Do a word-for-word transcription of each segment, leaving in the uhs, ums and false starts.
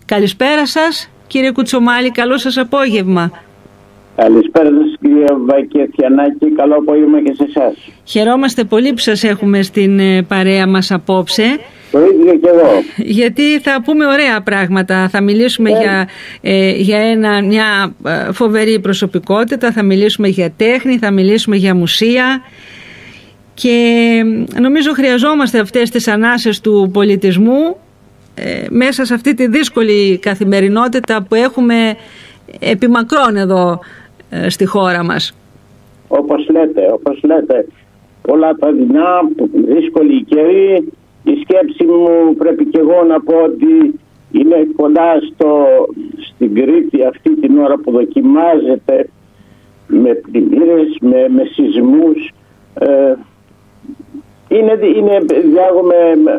Καλησπέρα σας κύριε Κουτσομάλη, καλό σας απόγευμα. Καλησπέρα σας κύριε Βακιαθιανάκη, καλό απόγευμα και σε εσάς. Χαιρόμαστε πολύ που σας έχουμε στην παρέα μας απόψε. Το ίδιο και εγώ. Γιατί θα πούμε ωραία πράγματα, θα μιλήσουμε yeah. για, ε, για ένα, μια φοβερή προσωπικότητα, θα μιλήσουμε για τέχνη, θα μιλήσουμε για μουσεία και νομίζω χρειαζόμαστε αυτές τις ανάσες του πολιτισμού ε, μέσα σε αυτή τη δύσκολη καθημερινότητα που έχουμε επιμακρών εδώ ε, στη χώρα μας. Όπως λέτε, όπως λέτε, όλα τα δεινά, δύσκολη καιρή. Η σκέψη μου πρέπει και εγώ να πω ότι είναι κοντά στο, στην Κρήτη αυτή την ώρα που δοκιμάζεται με πλημμύρες, με, με σεισμούς. Ε, είναι, είναι διάγομαι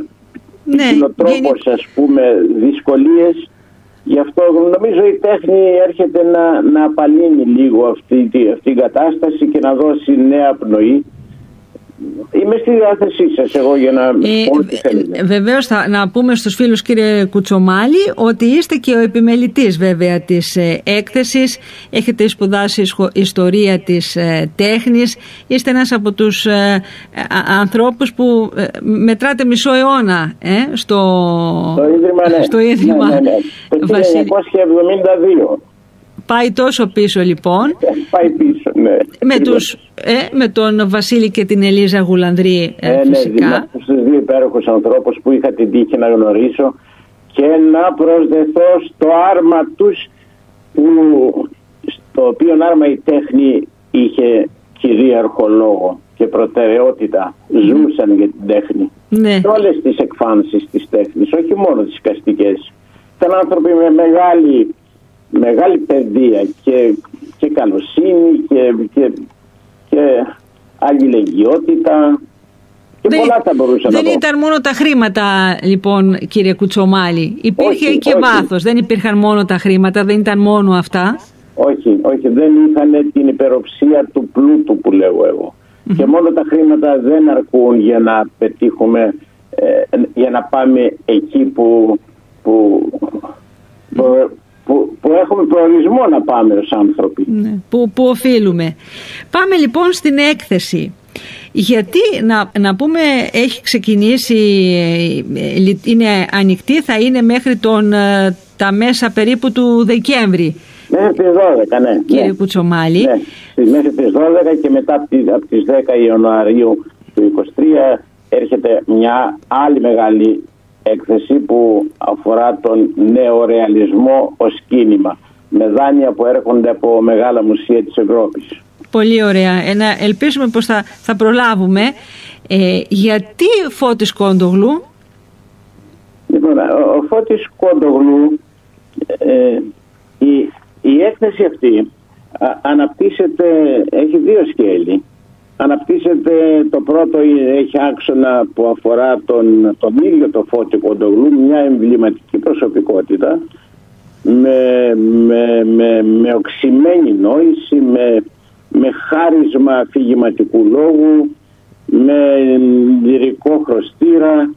ναι, τρόπος είναι... ας πούμε δυσκολίες. Γι' αυτό νομίζω η τέχνη έρχεται να, να απαλύνει λίγο αυτή, αυτή την κατάσταση και να δώσει νέα πνοή. Είμαι στη διάθεσή σας εγώ για να ε, πω ό,τι θέλετε. Βεβαίως θα, να πούμε στους φίλους κύριε Κουτσομάλη ότι είστε και ο επιμελητής βέβαια της ε, έκθεσης. Έχετε σπουδάσει ιστορία της ε, τέχνης. Είστε ένας από τους ε, α, ανθρώπους που ε, μετράτε μισό αιώνα ε, στο, στο Ίδρυμα. Ναι. Στο ίδρυμα ναι, ναι, ναι. Το χίλια εννιακόσια εβδομήντα δύο. Πάει τόσο πίσω λοιπόν. Πάει πίσω, ναι. Με, τους, ε, με τον Βασίλη και την Ελίζα Γουλανδρή ε, ε, φυσικά. Ναι, στους δύο υπέροχους ανθρώπους που είχα την τύχη να γνωρίσω και να προσδεθώ στο άρμα τους, που, στο οποίο άρμα η τέχνη είχε κυρίαρχο λόγο και προτεραιότητα. Mm. Ζούσαν για την τέχνη. Ναι. Σε όλες τις εκφάνσεις της τέχνης, όχι μόνο τις εικαστικές. Ήταν άνθρωποι με μεγάλη μεγάλη παιδεία και, και καλοσύνη και, και, και αλληλεγγυότητα και δεν, πολλά θα μπορούσα δεν να πω. Δεν ήταν μόνο τα χρήματα λοιπόν κύριε Κουτσομάλη, υπήρχε όχι, και όχι. βάθος, δεν υπήρχαν μόνο τα χρήματα, δεν ήταν μόνο αυτά. Όχι, όχι, δεν είχαν την υπεροψία του πλούτου που λέω εγώ. Mm-hmm. Και μόνο τα χρήματα δεν αρκούν για να πετύχουμε, ε, για να πάμε εκεί που, που, mm-hmm. που Που, που έχουμε προορισμό να πάμε ως άνθρωποι. Ναι, που, που οφείλουμε. Πάμε λοιπόν στην έκθεση. Γιατί να, να πούμε έχει ξεκινήσει, είναι ανοιχτή, θα είναι μέχρι τον, τα μέσα περίπου του Δεκέμβρη. Μέχρι τις δώδεκα, ναι. Κύριε ναι. Κουτσομάλη. Ναι, μέχρι τις δώδεκα και μετά από τις δέκα Ιανουαρίου του είκοσι τρία έρχεται μια άλλη μεγάλη έκθεση που αφορά τον νεορεαλισμό ως κίνημα, με δάνεια που έρχονται από μεγάλα μουσεία της Ευρώπης. Πολύ ωραία. Ένα, ελπίζουμε πως θα, θα προλάβουμε. Ε, γιατί Φώτης Κόντογλου? Λοιπόν, ο, ο Φώτης Κόντογλου, ε, η, η έκθεση αυτή α, αναπτύσσεται, έχει δύο σκέλη. Αναπτύσσεται, το πρώτο έχει άξονα που αφορά τον, τον ίδιο το Φώτη Κόντογλου, μια εμβληματική προσωπικότητα με, με, με, με οξυμένη νόηση, με, με χάρισμα αφηγηματικού λόγου, με λυρικό χρωστήρα,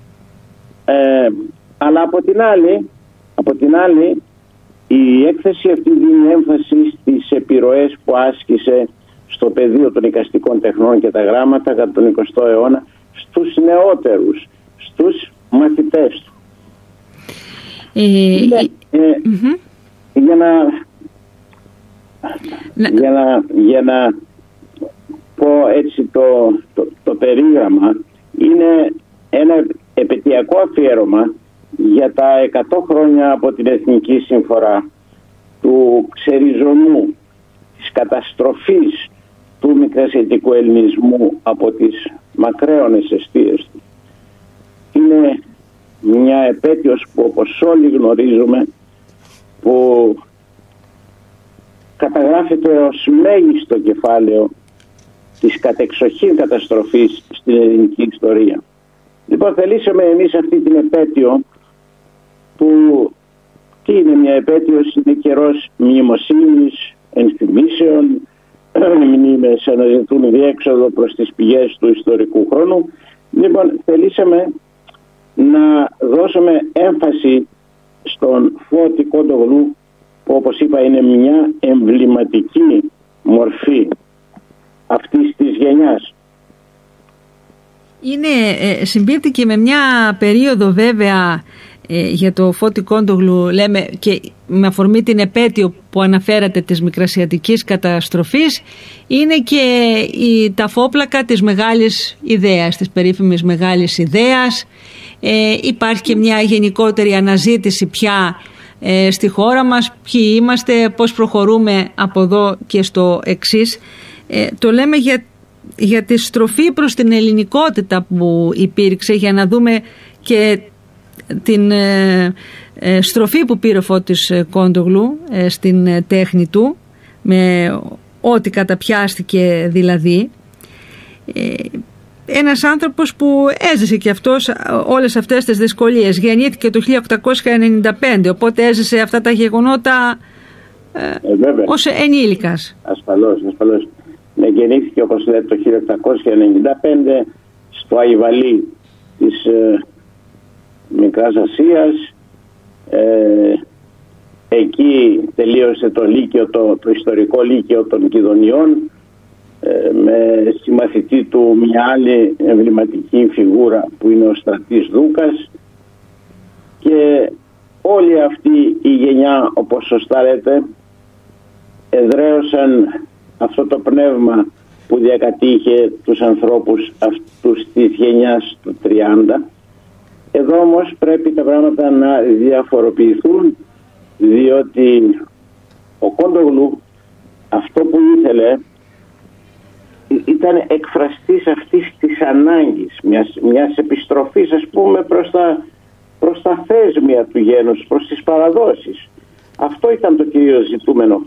ε, αλλά από την άλλη, από την άλλη η έκθεση αυτή δίνει έμφαση στις επιρροές που άσκησε στο πεδίο των εικαστικών τεχνών και τα γράμματα κατά τον εικοστό αιώνα στους νεότερους, στους μαθητές του. Ε, ε, ε, mm-hmm. για, να, να... για, να, για να πω έτσι το, το, το περίγραμμα, είναι ένα επαιτειακό αφιέρωμα για τα εκατό χρόνια από την Εθνική Συμφορά, του ξεριζωμού, της καταστροφής του μικρασιατικού ελληνισμού από τις μακραίωνες αιστείες του. Είναι μια επέτειος που, όπως όλοι γνωρίζουμε, που καταγράφεται ως μέγιστο κεφάλαιο της κατεξοχήν καταστροφής στην ελληνική ιστορία. Λοιπόν, θελήσαμε εμείς αυτή την επέτειο, που τι είναι μια επέτειος? Είναι καιρός μνημοσύνης, ενθυμήσεων, μνήμες αναζητούν διέξοδο προς τις πηγές του ιστορικού χρόνου. Λοιπόν, θελήσαμε να δώσουμε έμφαση στον Φώτη Κόντογλου, που όπως είπα είναι μια εμβληματική μορφή αυτής της γενιάς. Είναι, ε, συμπίπτει και με μια περίοδο βέβαια ε, για το Φώτη Κόντογλου, λέμε, και με αφορμή την επέτειο που αναφέρατε της Μικρασιατικής καταστροφής, είναι και η ταφόπλακα της μεγάλης ιδέας, της περίφημης μεγάλης ιδέας. Ε, υπάρχει και μια γενικότερη αναζήτηση πια ε, στη χώρα μας, ποιοι είμαστε, πώς προχωρούμε από εδώ και στο εξής. Ε, το λέμε για, για τη στροφή προς την ελληνικότητα που υπήρξε, για να δούμε και την ε, ε, στροφή που πήρε ο Φώτης Κόντογλου ε, στην ε, τέχνη του, με ό,τι καταπιάστηκε δηλαδή. Ε, ένας άνθρωπος που έζησε και αυτός όλες αυτές τις δυσκολίες. Γεννήθηκε το χίλια οκτακόσια ενενήντα πέντε, οπότε έζησε αυτά τα γεγονότα ε, ε, ως ενήλικας. Ασφαλώς, ασφαλώς. Ναι, γεννήθηκε, όπως λέτε, το χίλια οκτακόσια ενενήντα πέντε στο Αϊβαλί της ε, Μικράς Ασίας. Ε, εκεί τελείωσε το λύκειο, το, το ιστορικό λύκειο των Κιδωνιών, ε, με συμμαθητή του μια άλλη εμβληματική φιγούρα που είναι ο Στρατής Δούκας, και όλη αυτή η γενιά, όπως σωστά λέτε, εδραίωσαν αυτό το πνεύμα που διακατήχε τους ανθρώπους αυτούς της γενιάς του τριάντα. Εδώ όμως πρέπει τα πράγματα να διαφοροποιηθούν, διότι ο Κόντογλου αυτό που ήθελε ήταν εκφραστής αυτής της ανάγκης, μιας, μιας επιστροφής, ας πούμε, προς τα, προς τα θέσμια του γένους, προς τις παραδόσεις. Αυτό ήταν το κύριο ζητούμενο.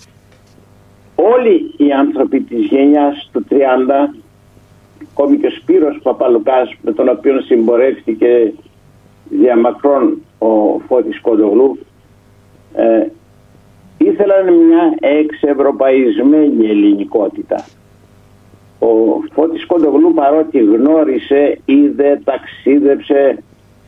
Όλοι οι άνθρωποι της γενιάς του τριάντα, ακόμη και ο Σπύρος Παπαλουκάς, με τον οποίο συμπορεύτηκε διαμακρών ο Φώτης Κόντογλου, ε, ήθελαν μια εξευρωπαϊσμένη ελληνικότητα. Ο Φώτης Κόντογλου, παρότι γνώρισε, είδε, ταξίδεψε,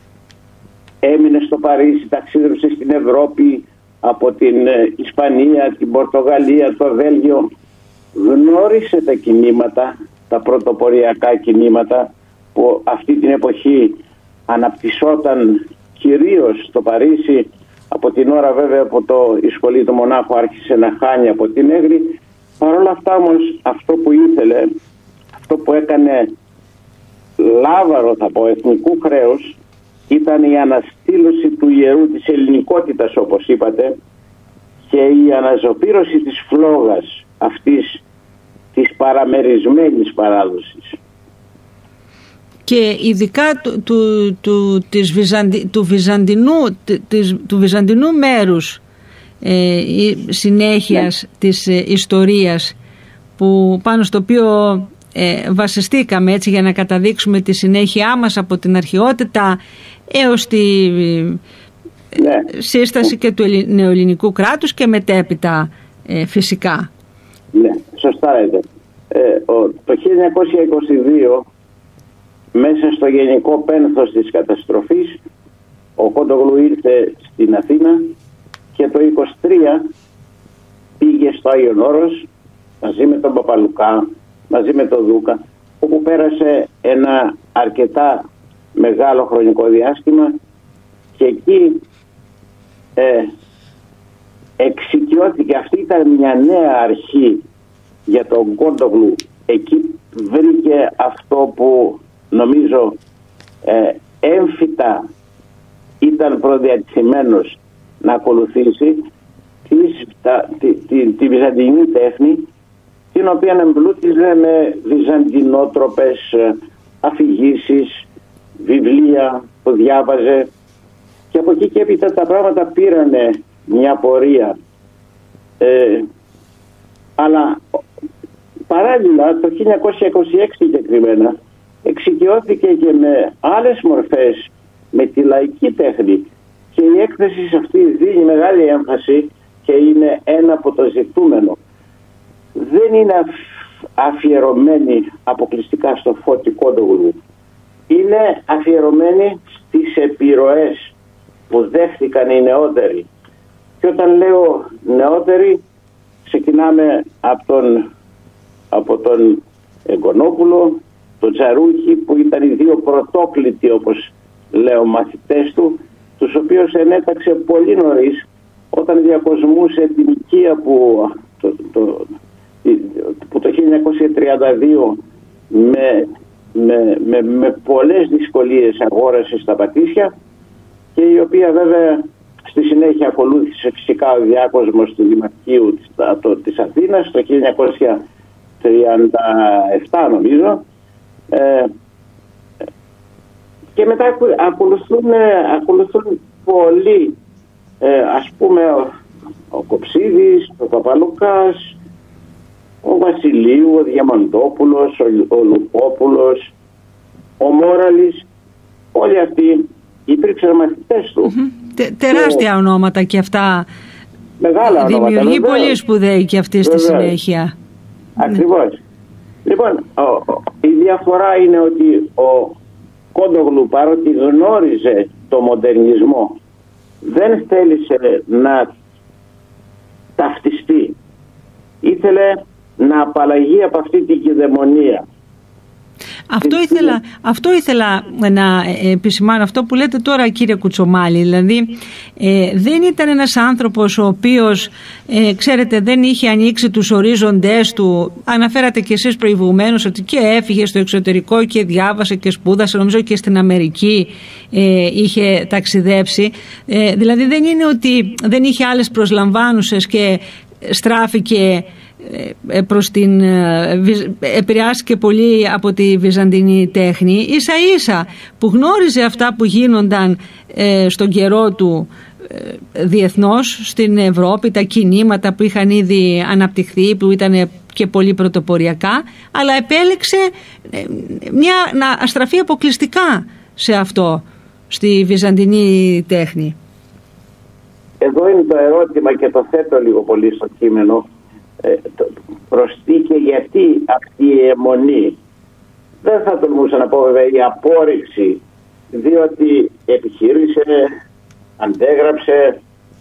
έμεινε στο Παρίσι, ταξίδεψε στην Ευρώπη, από την Ισπανία, την Πορτογαλία, το Βέλγιο, γνώρισε τα κινήματα, τα πρωτοποριακά κινήματα που αυτή την εποχή αναπτυσσόταν κυρίως στο Παρίσι, από την ώρα βέβαια που το, η σχολή του μονάχου άρχισε να χάνει από την Αίγρη. Παρ' όλα αυτά όμως αυτό που ήθελε, αυτό που έκανε λάβαρο, θα πω, εθνικού χρέους, ήταν η αναστήλωση του ιερού της ελληνικότητας, όπως είπατε, και η αναζωπήρωση της φλόγας αυτής της παραμερισμένης παράδοσης. Και ειδικά του, του, του, της Βυζαντι, του, Βυζαντινού, της, του Βυζαντινού μέρους ε, συνέχειας ναι. της ε, ιστορίας, που, πάνω στο οποίο ε, βασιστήκαμε, έτσι, για να καταδείξουμε τη συνέχειά μας από την αρχαιότητα έως τη ναι. σύσταση και του νεοελληνικού κράτους και μετέπειτα ε, φυσικά. Ναι, σωστά λέτε. Ε, ο, το χίλια εννιακόσια είκοσι δύο, μέσα στο γενικό πένθος της καταστροφής, ο Κόντογλου ήρθε στην Αθήνα και το είκοσι τρία πήγε στο Άγιον Όρος μαζί με τον Παπαλουκά, μαζί με τον Δούκα, όπου πέρασε ένα αρκετά μεγάλο χρονικό διάστημα, και εκεί ε, εξοικειώθηκε. Αυτή ήταν μια νέα αρχή για τον Κόντογλου. Εκεί βρήκε αυτό που νομίζω ε, έμφυτα ήταν προδιατηθειμένος να ακολουθήσει, της, τα, τη, τη, τη βυζαντινή τέχνη, την οποία εμπλούτιζε με βυζαντινότροπες αφηγήσεις, βιβλία που διάβαζε, και από εκεί και έπειτα τα πράγματα πήρανε μια πορεία. Ε, αλλά παράλληλα το χίλια εννιακόσια είκοσι έξι συγκεκριμένα εξοικειώθηκε και με άλλες μορφές, με τη λαϊκή τέχνη, και η έκθεση σε αυτή δίνει μεγάλη έμφαση και είναι ένα από το ζητούμενο. Δεν είναι αφιερωμένη αποκλειστικά στο Φώτη Κόντογλου. Είναι αφιερωμένη στις επιρροές που δέχτηκαν οι νεότεροι. Και όταν λέω νεότεροι, ξεκινάμε από τον, από τον Εγκονόπουλο, τον Τσαρούχη, που ήταν οι δύο πρωτόκλητοι, όπως λέω, μαθητές του, τους οποίους ενέταξε πολύ νωρίς, όταν διακοσμούσε την οικία που το, το, που το χίλια εννιακόσια τριάντα δύο με, με, με, με πολλές δυσκολίες αγόρασε στα Πατήσια, και η οποία βέβαια στη συνέχεια ακολούθησε φυσικά ο διάκοσμος του Δημαρχείου της, το, της Αθήνας το χίλια εννιακόσια τριάντα επτά νομίζω, ε, και μετά ακολουθούν, ακολουθούν πολλοί, ε, ας πούμε ο, ο Κοψίδης, ο Παπαλουκάς, ο Βασιλείου, ο Διαμαντόπουλος, ο, ο Λουκόπουλος, ο Μόραλης, όλοι αυτοί υπήρξαν μαθητές του. Mm-hmm. Τε, τεράστια και ονόματα και αυτά. Μεγάλα ονόματα. Δημιουργεί πολύ σπουδαίοι και αυτή στη συνέχεια. Ακριβώς. Ναι. Λοιπόν, ο, ο, η διαφορά είναι ότι ο Κόντογλου, παρότι γνώριζε το μοντερνισμό, δεν θέλησε να ταυτιστεί. Ήθελε να απαλλαγεί από αυτή την κυδαιμονία. Αυτό ήθελα, αυτό ήθελα να επισημάνω, αυτό που λέτε τώρα, κύριε Κουτσομάλη. Δηλαδή ε, δεν ήταν ένας άνθρωπος ο οποίος ε, ξέρετε, δεν είχε ανοίξει τους ορίζοντές του. Αναφέρατε και εσείς προηγουμένως ότι και έφυγε στο εξωτερικό και διάβασε και σπούδασε, νομίζω και στην Αμερική ε, είχε ταξιδέψει. ε, δηλαδή δεν είναι ότι δεν είχε άλλες προσλαμβάνουσες και στράφηκε προς την, επηρεάστηκε πολύ από τη βυζαντινή τέχνη. Ίσα ίσα που γνώριζε αυτά που γίνονταν ε, στον καιρό του ε, διεθνώς στην Ευρώπη, τα κινήματα που είχαν ήδη αναπτυχθεί, που ήταν και πολύ πρωτοποριακά, αλλά επέλεξε ε, μια, να στραφεί αποκλειστικά σε αυτό, στη βυζαντινή τέχνη. Εδώ είναι το ερώτημα και το θέτω λίγο πολύ στο κείμενο. Ε, προστίκε γιατί αυτή η αιμονή. Δεν θα τολμούσα να πω βέβαια η απόρριξη, διότι επιχείρησε, αντέγραψε,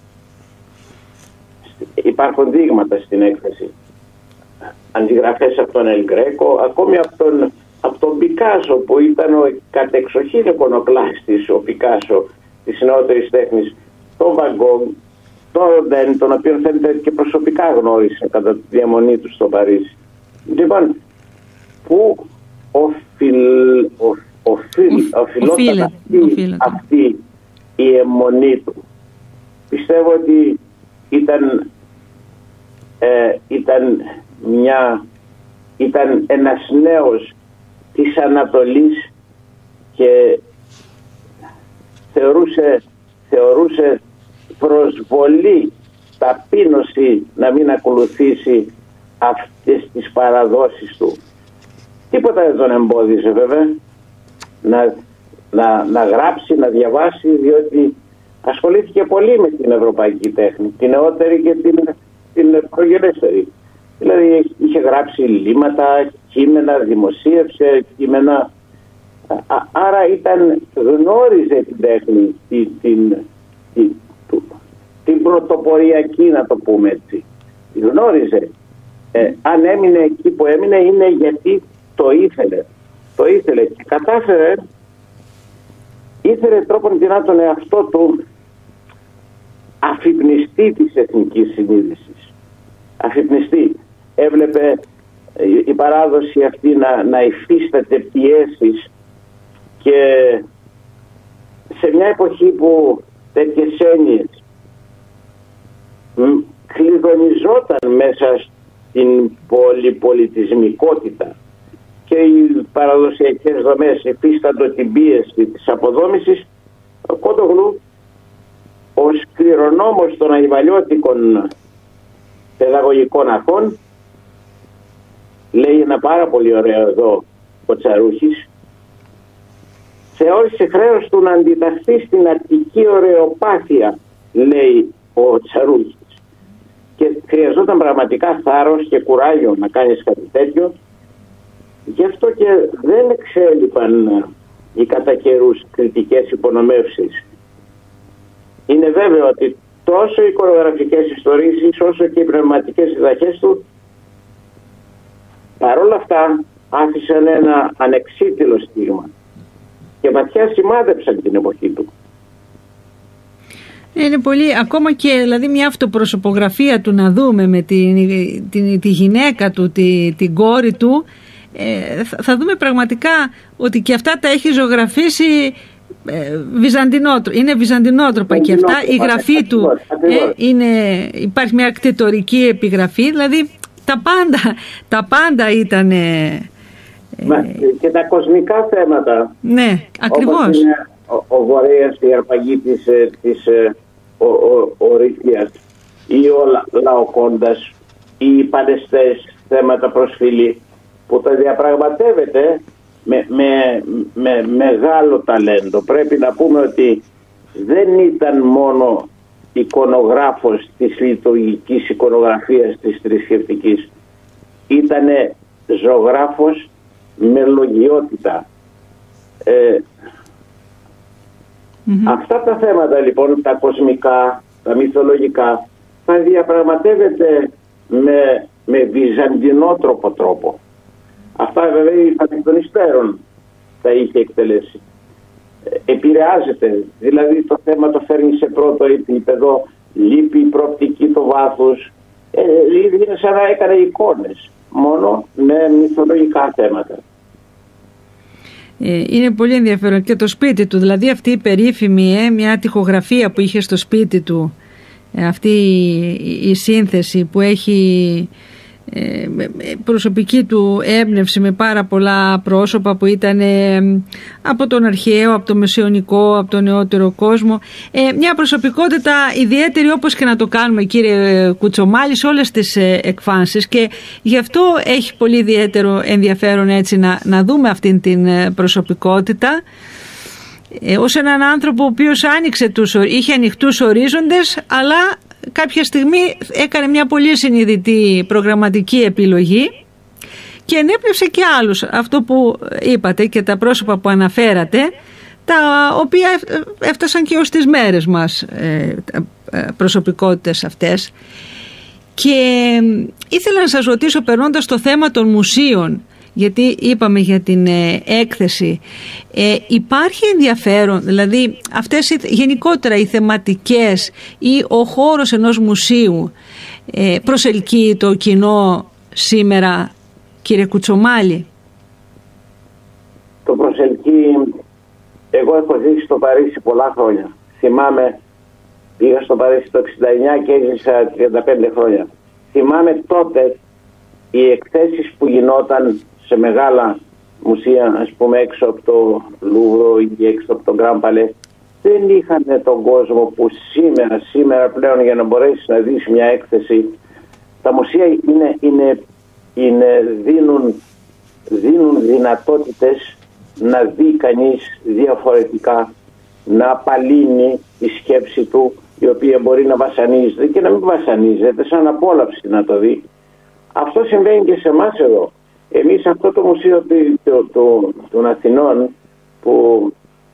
υπάρχουν δείγματα στην έκθεση, αντιγραφές από τον Ελ Γκρέκο, ακόμη από τον, από τον Πικάσο, που ήταν ο κατεξοχήν εικονοκλάστης, ο Πικάσο της νεότερης τέχνης, τον Βαν Γκόγκ, τον οποίο φαίνεται και προσωπικά γνώρισε κατά τη διαμονή του στο Παρίσι. Λοιπόν, πού οφειλ, οφειλόταν αυτή, αυτή η αιμονή του. Πιστεύω ότι ήταν, ε, ήταν, μια, ήταν ένας νέος της Ανατολής και θεωρούσε, θεωρούσε προσβολή, ταπείνωση να μην ακολουθήσει αυτές τις παραδόσεις του. Τίποτα δεν τον εμπόδιζε βέβαια να, να, να γράψει, να διαβάσει, διότι ασχολήθηκε πολύ με την ευρωπαϊκή τέχνη, την νεότερη και την, την προγενέστερη. Δηλαδή είχε γράψει λίματα, κείμενα, δημοσίευσε κείμενα, άρα ήταν, γνώριζε την τέχνη, την, την, την την πρωτοποριακή, να το πούμε έτσι. Γνώριζε. Ε, αν έμεινε εκεί που έμεινε είναι γιατί το ήθελε. Το ήθελε και κατάφερε, ήθελε τρόπον δυνά τον εαυτό του αφυπνιστή της εθνικής συνείδησης. Αφυπνιστή. Έβλεπε η παράδοση αυτή να, να υφίσταται πιέσεις, και σε μια εποχή που τέτοιες έννοιες κλειδονιζόταν μέσα στην πολυπολιτισμικότητα και οι παραδοσιακές δομές υφίσταντο την πίεση της αποδόμησης, ο Κόντογλου ως κληρονόμος των αϊβαλιώτικων παιδαγωγικών αρχών, λέει ένα πάρα πολύ ωραίο εδώ ο Τσαρούχης, θεώρησε χρέος του να αντιταχθεί στην αττική ωρεοπάθεια, λέει ο Τσαρούχης, και χρειαζόταν πραγματικά θάρρος και κουράγιο να κάνεις κάτι τέτοιο. Γι' αυτό και δεν εξέλιπαν οι κατά καιρούς κριτικές υπονομεύσεις είναι βέβαιο ότι τόσο οι εικονογραφικές ιστορίες όσο και οι πνευματικές διδαχές του παρόλα αυτά άφησαν ένα ανεξίτηλο στίγμα και βαθιά σημάδεψαν την εποχή του. Είναι πολύ, ακόμα και δηλαδή μια αυτοπροσωπογραφία του να δούμε με τη, τη, τη γυναίκα του, τη, την κόρη του, ε, θα, θα δούμε πραγματικά ότι και αυτά τα έχει ζωγραφίσει ε, βυζαντινότροπα. Είναι βυζαντινότροπα και αυτά, η γραφή του ε, είναι, υπάρχει μια ακτιτορική επιγραφή, δηλαδή τα πάντα, τα πάντα ήταν... Ε, και τα κοσμικά θέματα. Ναι, ακριβώς. Όπως είναι ο, ο Βορέας, η αρπαγή της, της ο, ο, ο Ρήθιας ή ο Λα, Λαοκόντας ή οι Πανεστές, θέματα προσφυλή που τα διαπραγματεύεται με, με, με μεγάλο ταλέντο. Πρέπει να πούμε ότι δεν ήταν μόνο εικονογράφος της λειτουργικής εικονογραφίας της θρησκευτικής, ήτανε ζωγράφος με λογιότητα. Ε, mm-hmm. Αυτά τα θέματα λοιπόν, τα κοσμικά, τα μυθολογικά, θα διαπραγματεύεται με, με βυζαντινότροπο τρόπο. Αυτά βέβαια οι των υστέρων τα είχε εκτελέσει. Ε, επηρεάζεται, δηλαδή το θέμα το φέρνει σε πρώτο επίπεδο, λείπει η προοπτική του βάθους, ε, είναι σαν να έκανε εικόνες μόνο με μυθολογικά θέματα. Είναι πολύ ενδιαφέρον και το σπίτι του, δηλαδή αυτή η περίφημη ε, μια τοιχογραφία που είχε στο σπίτι του, ε, αυτή η, η σύνθεση που έχει ε, προσωπική του έμπνευση με πάρα πολλά πρόσωπα που ήταν ε, από τον αρχαίο, από τον μεσαιωνικό, από τον νεότερο κόσμο, ε, μια προσωπικότητα ιδιαίτερη, όπως και να το κάνουμε κύριε Κουτσομάλη, σε όλες τις ε, εκφάνσεις, και γι' αυτό έχει πολύ ιδιαίτερο ενδιαφέρον έτσι να, να δούμε αυτήν την προσωπικότητα ε, ως έναν άνθρωπο ο οποίος άνοιξε τους, είχε ανοιχτούς ορίζοντες, αλλά κάποια στιγμή έκανε μια πολύ συνειδητή προγραμματική επιλογή και ενέπνευσε και άλλους, αυτό που είπατε και τα πρόσωπα που αναφέρατε, τα οποία έφτασαν και ως τις μέρες μας, ε, προσωπικότητες αυτές. Και ήθελα να σας ρωτήσω, περνώντας το θέμα των μουσείων, γιατί είπαμε για την ε, έκθεση, ε, υπάρχει ενδιαφέρον, δηλαδή αυτές οι, γενικότερα οι θεματικές ή ο χώρος ενός μουσείου ε, προσελκύει το κοινό σήμερα, κύριε Κουτσομάλη? Το προσελκύει. Εγώ έχω ζήσει στο Παρίσι πολλά χρόνια. Θυμάμαι, πήγα στο Παρίσι το εξήντα εννιά και έζησα τριάντα πέντε χρόνια. Θυμάμαι τότε οι εκθέσεις που γινόταν σε μεγάλα μουσεία, ας πούμε έξω από το Λούβρο ή έξω από το Γκραν Παλέ, δεν είχαν τον κόσμο που σήμερα, σήμερα πλέον, για να μπορέσει να δεις μια έκθεση. Τα μουσεία είναι, είναι, είναι, δίνουν, δίνουν δυνατότητες να δει κανείς διαφορετικά, να απαλύνει τη σκέψη του, η οποία μπορεί να βασανίζεται και να μην βασανίζεται, σαν απόλαυση να το δει. Αυτό συμβαίνει και σε εμάς εδώ. Εμείς αυτό το μουσείο του, του, των Αθηνών, που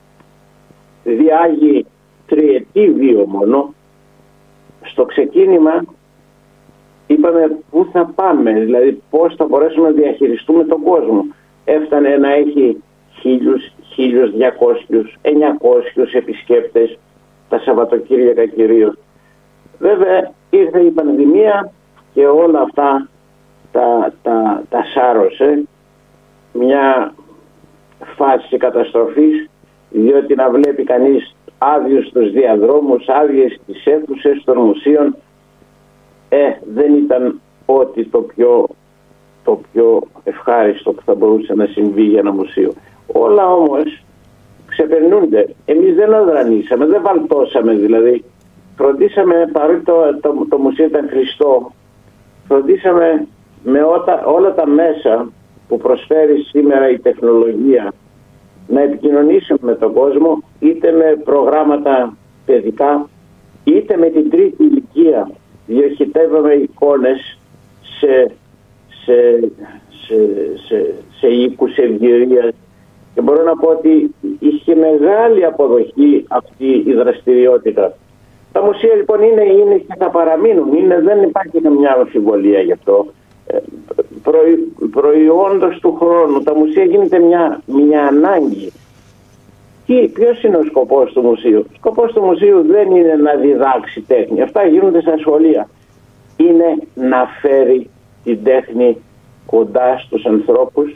διάγει τριετή βίο μόνο, στο ξεκίνημα είπαμε πού θα πάμε, δηλαδή πώς θα μπορέσουμε να διαχειριστούμε τον κόσμο. Έφτανε να έχει χίλιους, χίλιους διακόσιους, εννιακόσιους επισκέπτες τα Σαββατοκύριακα κυρίως. Βέβαια ήρθε η πανδημία και όλα αυτά τα, τα, τα σάρωσε, μια φάση καταστροφής, διότι να βλέπει κανείς άδειους τους διαδρόμους, άδειες τις αίθουσες των μουσείων, ε, δεν ήταν ό,τι το πιο, το πιο ευχάριστο που θα μπορούσε να συμβεί για ένα μουσείο. Όλα όμως ξεπερνούνται. Εμείς δεν αδρανήσαμε, δεν βαλτώσαμε, δηλαδή φροντίσαμε, παρότι το, το, το μουσείο ήταν κλειστό, φροντίσαμε με ότα, όλα τα μέσα που προσφέρει σήμερα η τεχνολογία να επικοινωνήσουμε με τον κόσμο, είτε με προγράμματα παιδικά, είτε με την τρίτη ηλικία. Διοχετεύαμε εικόνες σε, σε, σε, σε, σε οίκους ευγυρίας και μπορώ να πω ότι είχε μεγάλη αποδοχή αυτή η δραστηριότητα. Τα μουσεία λοιπόν είναι, είναι και θα παραμείνουν, είναι, δεν υπάρχει καμιά αμφιβολία γι' αυτό. Ε, προϊ, προϊόντος του χρόνου, τα μουσεία γίνεται μια, μια ανάγκη. Τι, ποιος είναι ο σκοπός του μουσείου? Ο σκοπός του μουσείου δεν είναι να διδάξει τέχνη, αυτά γίνονται στα σχολεία. Είναι να φέρει την τέχνη κοντά στους ανθρώπους,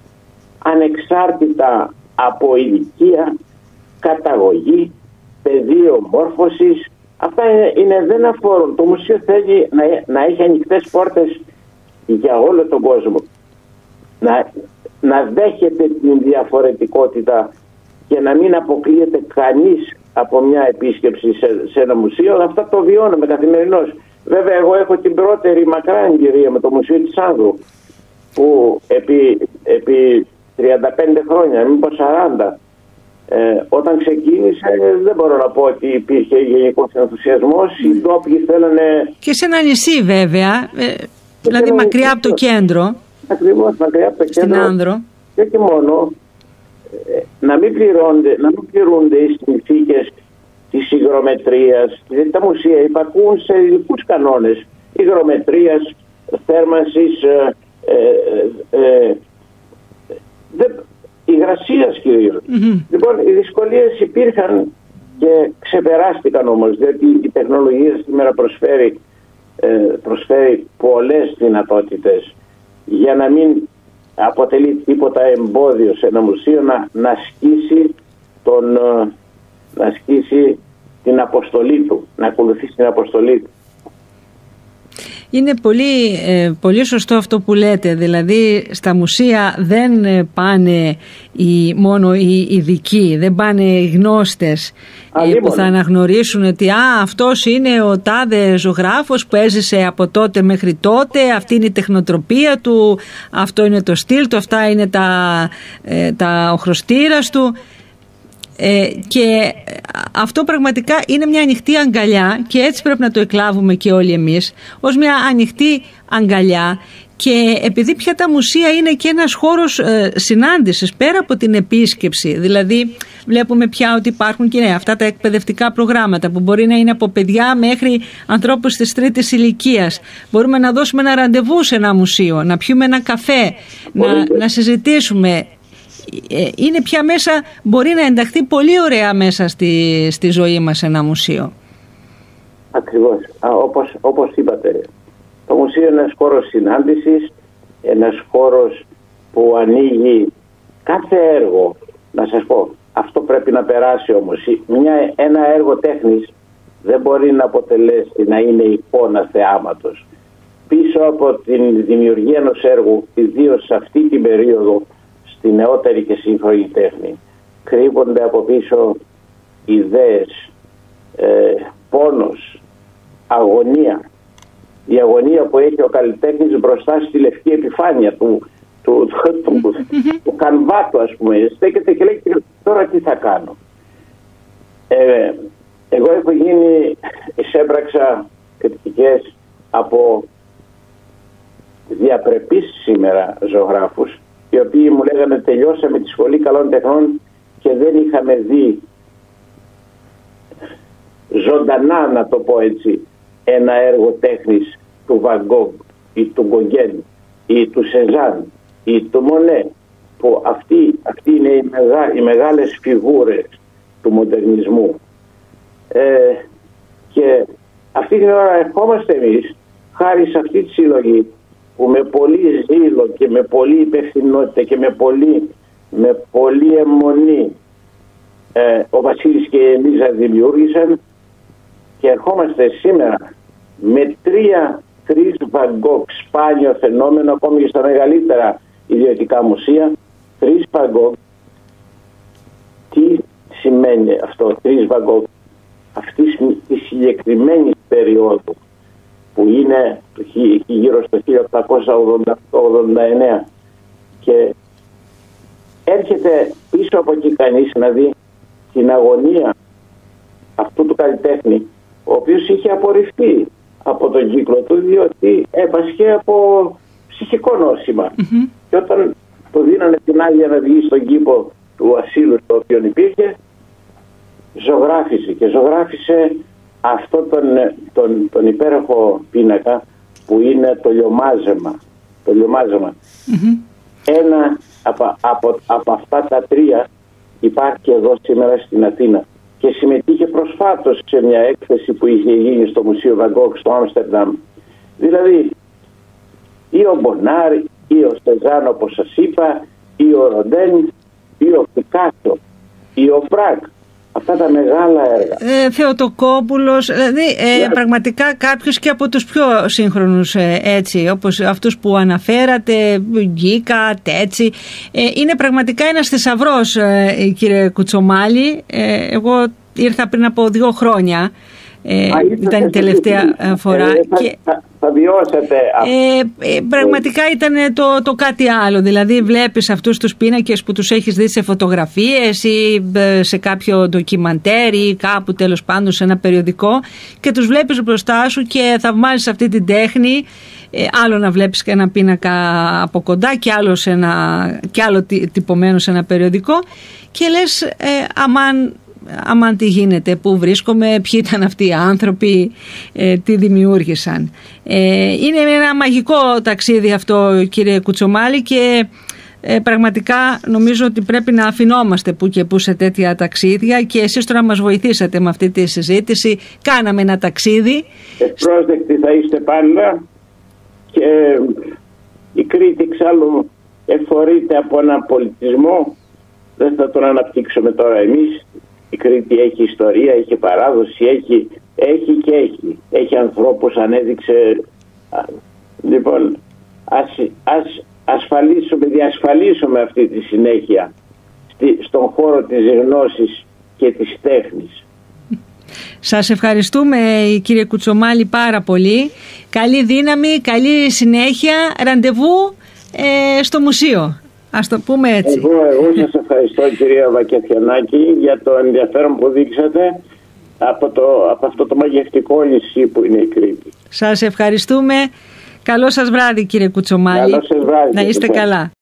ανεξάρτητα από ηλικία, καταγωγή, πεδίο μόρφωσης. Αυτά είναι, είναι, δεν αφορούν. Το μουσείο θέλει να, να έχει ανοιχτές πόρτες για όλο τον κόσμο. Να, να δέχεται την διαφορετικότητα και να μην αποκλείεται κανείς από μια επίσκεψη σε, σε ένα μουσείο. Αυτά το βιώνουμε καθημερινώς. Βέβαια εγώ έχω την πρώτερη μακρά εμπειρία με το Μουσείο της Άνδρου, που επί, επί τριάντα πέντε χρόνια, μήπως σαράντα, ε, όταν ξεκίνησε δεν μπορώ να πω ότι υπήρχε γενικός ενθουσιασμός. Οι ντόπιοι θέλανε... Και σε ένα νησί βέβαια, ε, δηλαδή μακριά από το κέντρο. Ακριβώς, μακριά από το στην κέντρο. Άνδρο. Και όχι μόνο, ε, να μην πληρώνται, να μην πληρούνται οι συνθήκες της υγρομετρίας. Δηλαδή τα μουσεία υπακούν σε ειδικούς κανόνες υγρομετρίας, θέρμανσης, ε, ε, ε, δε, υγρασίας κυρίως. Mm-hmm. Λοιπόν, οι δυσκολίες υπήρχαν και ξεπεράστηκαν όμως, διότι η τεχνολογία σήμερα προσφέρει, ε, προσφέρει πολλές δυνατότητες για να μην αποτελεί τίποτα εμπόδιο σε ένα μουσείο να, να ασκήσει τον... να ασκήσει την αποστολή του, να ακολουθήσει την αποστολή του. Είναι πολύ, ε, πολύ σωστό αυτό που λέτε, δηλαδή στα μουσεία δεν πάνε οι, μόνο οι ειδικοί, δεν πάνε οι γνώστες ε, που θα αναγνωρίσουν ότι α, αυτός είναι ο τάδε ζωγράφος που έζησε από τότε μέχρι τότε, αυτή είναι η τεχνοτροπία του, αυτό είναι το στυλ του, αυτά είναι τα, ε, τα ο χρωστήρας του. Ε, και αυτό πραγματικά είναι μια ανοιχτή αγκαλιά και έτσι πρέπει να το εκλάβουμε και όλοι εμείς ως μια ανοιχτή αγκαλιά. Και επειδή πια τα μουσεία είναι και ένας χώρος ε, συνάντησης πέρα από την επίσκεψη, δηλαδή βλέπουμε πια ότι υπάρχουν και ναι, αυτά τα εκπαιδευτικά προγράμματα που μπορεί να είναι από παιδιά μέχρι ανθρώπους της τρίτης ηλικίας. Μπορούμε να δώσουμε ένα ραντεβού σε ένα μουσείο, να πιούμε ένα καφέ, να, να συζητήσουμε. Είναι πια μέσα, μπορεί να ενταχθεί πολύ ωραία μέσα στη, στη ζωή μας ένα μουσείο. Ακριβώς. Α, όπως, όπως είπατε, το μουσείο είναι ένας χώρος συνάντησης, ένας χώρος που ανοίγει κάθε έργο. Να σας πω, αυτό πρέπει να περάσει όμως. Μια, ένα έργο τέχνης δεν μπορεί να αποτελέσει, να είναι εικόνα θεάματος. Πίσω από την δημιουργία ενός έργου, ιδίως σε αυτή την περίοδο, στη νεότερη και σύγχρονη τέχνη, κρύβονται από πίσω ιδέες, ε, πόνος, αγωνία. Η αγωνία που έχει ο καλλιτέχνης μπροστά στη λευκή επιφάνεια του, του, του, του, του, του κανβάτου, ας πούμε. Στέκεται και λέει τώρα τι θα κάνω. Ε, εγώ έχω γίνει, εισέπραξα κριτικές από διαπρεπείς σήμερα ζωγράφους, οι οποίοι μου λέγανε τελειώσαμε τη σχολή καλών τεχνών και δεν είχαμε δει ζωντανά, να το πω έτσι, ένα έργο τέχνης του Βαν Γκόγκ ή του Γκογκέν ή του Σεζάν ή του Μονέ, που αυτοί, αυτοί είναι οι, μεγά, οι μεγάλες φιγούρες του μοντερνισμού. Ε, και αυτή την ώρα ερχόμαστε εμείς, χάρη σε αυτή τη συλλογή, που με πολύ ζήλο και με πολύ υπευθυνότητα και με πολύ, με πολύ αιμονή ε, ο Βασίλης και η Ελίζα δημιούργησαν, και ερχόμαστε σήμερα με τρία, τρεις Βαν Γκόγκ, σπάνιο φαινόμενο ακόμη και στα μεγαλύτερα ιδιωτικά μουσεία, τρεις Βαν Γκόγκ. Τι σημαίνει αυτό, τρεις Βαν Γκόγκ, αυτή τη συγκεκριμένη περίοδου που είναι γύρω στο χίλια οκτακόσια ογδόντα εννέα, και έρχεται πίσω από εκεί κανείς να δει την αγωνία αυτού του καλλιτέχνη, ο οποίος είχε απορριφθεί από τον κύκλο του διότι έπασχε από ψυχικό νόσημα. Mm-hmm. Και όταν του δίνανε την άδεια να βγει στον κήπο του ασύλου στο οποίο υπήρχε, ζωγράφησε και ζωγράφησε αυτό τον, τον, τον υπέροχο πίνακα που είναι το λιωμάζεμα. Το λιωμάζεμα. Mm-hmm. Ένα από, από, από αυτά τα τρία υπάρχει εδώ σήμερα στην Αθήνα και συμμετείχε προσφάτως σε μια έκθεση που είχε γίνει στο Μουσείο Βαν Γκόγκ στο Άμστερνταμ. Δηλαδή ή ο Μπονάρ ή ο Σεζάν, όπως σας είπα, ή ο Ροντέν ή ο Πικάσο ή ο Πράκ. Αυτά τα μεγάλα έργα. Ε, Θεοτοκόπουλος, δηλαδή ε, yeah. πραγματικά κάποιος και από τους πιο σύγχρονους ε, έτσι, όπως αυτούς που αναφέρατε, Γκίκα, Τέτση. Ε, είναι πραγματικά ένας θησαυρός, ε, κύριε Κουτσομάλη. Ε, εγώ ήρθα πριν από δύο χρόνια. Ε, Α, ήταν η τελευταία φορά ε, θα, και θα, θα βιώσετε ε, ε, πραγματικά ήταν το, το κάτι άλλο. Δηλαδή βλέπεις αυτούς τους πίνακες που τους έχεις δει σε φωτογραφίες ή σε κάποιο ντοκιμαντέρ ή κάπου τέλος πάντων σε ένα περιοδικό και τους βλέπεις μπροστά σου και θαυμάζεις αυτή την τέχνη. Ε, άλλο να βλέπεις και ένα πίνακα από κοντά και άλλο, σε ένα, και άλλο τυπωμένο σε ένα περιοδικό και λες ε, αμάν αμάν τι γίνεται, πού βρίσκομαι, ποιοι ήταν αυτοί οι άνθρωποι, ε, τι δημιούργησαν. Ε, είναι ένα μαγικό ταξίδι αυτό, κύριε Κουτσομάλη, και ε, πραγματικά νομίζω ότι πρέπει να αφινόμαστε που και που σε τέτοια ταξίδια και εσείς τώρα μας βοηθήσατε με αυτή τη συζήτηση. Κάναμε ένα ταξίδι. Ευπρόσδεκτοι θα είστε πάντα και η Κρήτη εξάλλου εφορείται από έναν πολιτισμό, δεν θα τον αναπτύξουμε τώρα εμείς. Η Κρήτη έχει ιστορία, έχει παράδοση, έχει, έχει και έχει. Έχει ανθρώπους, ανέδειξε. Λοιπόν, ας, ας ασφαλίσουμε, διασφαλίσουμε αυτή τη συνέχεια στη, στον χώρο της γνώσης και της τέχνης. Σας ευχαριστούμε, κύριε Κουτσομάλη, πάρα πολύ. Καλή δύναμη, καλή συνέχεια. Ραντεβού ε, στο μουσείο. Ας το πούμε έτσι. Εγώ, εγώ σας ευχαριστώ, κυρία Βακεφιανάκη, για το ενδιαφέρον που δείξατε από, το, από αυτό το μαγευτικό νησί που είναι η Κρήτη. Σας ευχαριστούμε. Καλό σας βράδυ, κύριε Κουτσομάλη. Καλό σας βράδυ. Να είστε καλά.